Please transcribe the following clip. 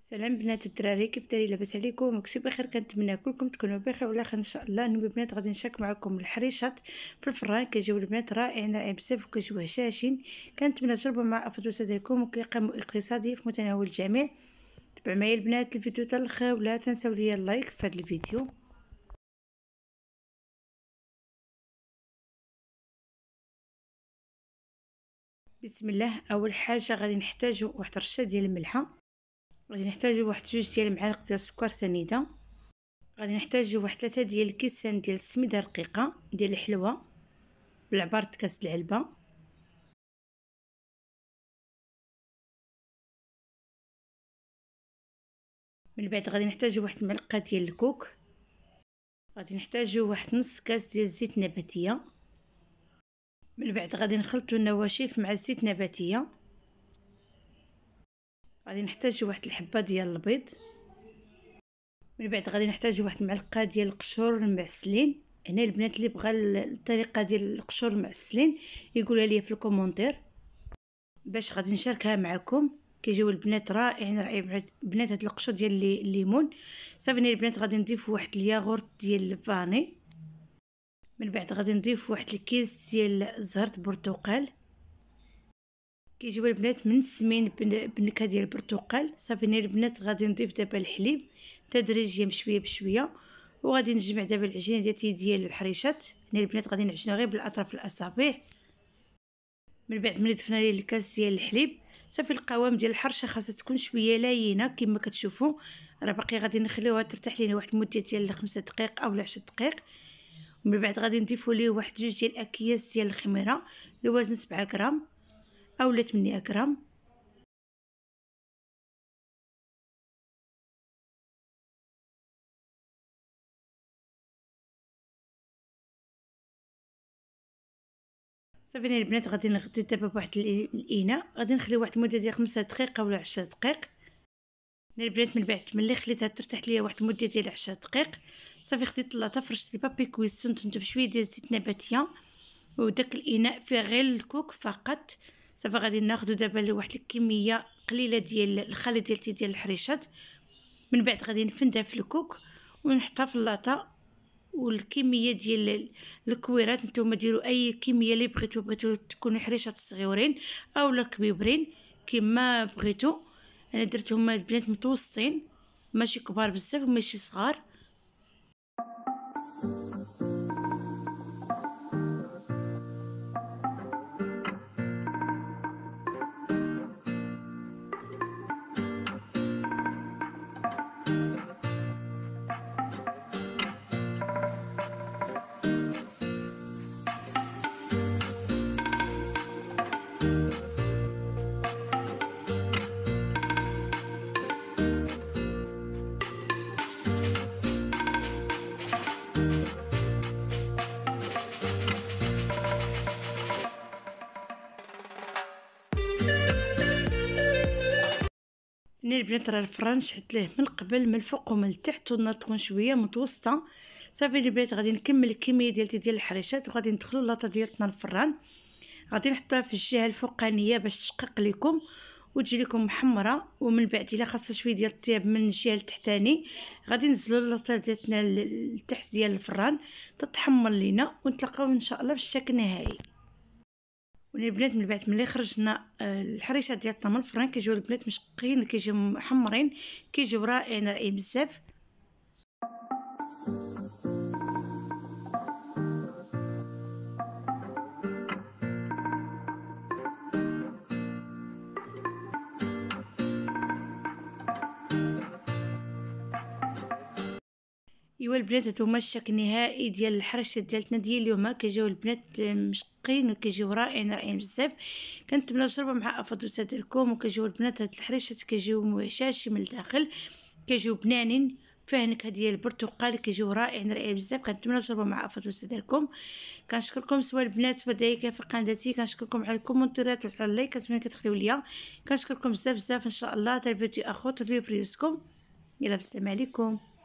سلام بنات الدراري، كيف دايرين؟ لاباس عليكم؟ مكتوب بخير. كنتمنى كلكم تكونوا بخير وعلى خير ان شاء الله. اليوم البنات غادي نشارك معكم الحريشات في الفران. كيجيو البنات رائعين بزاف وكيجيو هشاشين. كنتمنى تجربوا مع افضل ديالكم وكيقيموا اقتصادي في متناول الجميع. تبعوا معايا البنات الفيديو حتى الاخر ولا تنساو لي اللايك في هذا الفيديو. بسم الله. اول حاجه غادي نحتاجوا واحد رشه ديال الملحه، غادي نحتاجوا واحد 2 ديال المعالق ديال السكر سنيده، غادي نحتاجوا واحد 3 ديال الكيسان ديال السميده رقيقه ديال الحلوه بالعبار كاس العلبه، من بعد غادي نحتاجوا واحد المعلقه ديال الكوك، غادي نحتاجوا واحد نص كاس ديال الزيت النباتيه، من بعد غادي نخلطوا النواشف مع الزيت النباتيه، غادي نحتاجوا واحد الحبه ديال البيض، من بعد غادي نحتاجوا واحد المعلقه ديال القشور المعسلين. هنا البنات اللي بغى الطريقه ديال القشور المعسلين يقولها لي في الكومونتير باش غادي نشاركها معكم. كيجيو البنات رائعين بنات. هاد القشور ديال الليمون صافي. البنات غادي نضيف واحد الياغورت ديال الفاني، من بعد غادي نضيف واحد الكيس ديال زهره برتقال. كيجيو البنات من سمين بنكهه ديال البرتقال. صافي البنات غادي نضيف دابا الحليب تدريجيا بشويه بشويه، وغادي نجمع دابا العجينه ديال الحريشات. هنا البنات غادي نعجنوها غير بالاطراف الاصابع. من بعد ملي ضفنا ليه الكاس ديال الحليب صافي القوام ديال الحرشه خاصها تكون شويه لاينه كما كتشوفوا. راه باقي غادي نخليوها ترتاح لينا واحد المده ديال 5 دقائق او 10 دقائق. ومن بعد غادي نضيفوا ليه واحد 2 ديال الاكياس ديال الخميره لوزن 7 غرام اولا 8 غرام. صافي البنات غادي نغطي دابا بواحد الاناء، غادي نخليو واحد المده ديال 5 دقائق اولا 10 دقائق. البنات من بعد ملي خليتها ترتاح ليا واحد المده ديال 10 دقائق صافي خديت طلعتها فرشت البابي كويسون تنتو بشويه ديال الزيت النباتيه وداك الاناء فيه غير الكوك فقط. صافي غادي ناخذ دابا واحد الكميه قليله ديال الخليط ديال الحريشات، من بعد غادي نفندها في الكوك ونحطها في اللاطه. والكميه ديال الكويرات نتوما ديروا اي كميه اللي بغيتو تكونوا حريشات صغيورين اولا كبيبرين كما بغيتو. انا درتهم البنات متوسطين ماشي كبار بزاف وماشي صغار. البنات راه الفران شحت ليه من قبل من الفوق ومن التحت والنار تكون شويه متوسطه. صافي البنات غادي نكمل الكميه ديال الحريشات وغادي ندخلوا اللاطه ديالنا الفران. غادي نحطوها في الجهه الفوقانيه باش تشقق لكم وتجي لكم محمره، ومن بعد الا خاصها شويه ديال الطياب من الجهه التحتاني غادي نزلوا اللاطه ديالنا لتحت ديال الفران تتحمر لينا ونتلاقاو ان شاء الله في الشكل النهائي. البنات من بعد ملي خرجنا الحريشات ديالنا من الفران كيجيو البنات مشقين كيجيو محمرين كيجيو رائعين بزاف. ايوا البنات هانتوما الشكل النهائي ديال الحرشه ديالتنا ديال اليوم. كيجيو البنات مشقين وكيجيو رائعين بزاف. كنتمنى تجربوا مع افضل ديالكم. وكيجيو البنات هاد الحريشات كيجيو هشاشين من الداخل كيجيو بنانين فيه نكهه ديال البرتقال كيجيو رائعين بزاف. كنتمنى تجربوا مع افضل ديالكم. كنشكركم سوا البنات بدايه في قناتي، كنشكركم على الكومنتات وعلى اللايكات ملي كتخليو ليا. كنشكركم بزاف ان شاء الله. حتى الفيديو اخر تلفيو فريسكم. يلا بالسلام عليكم.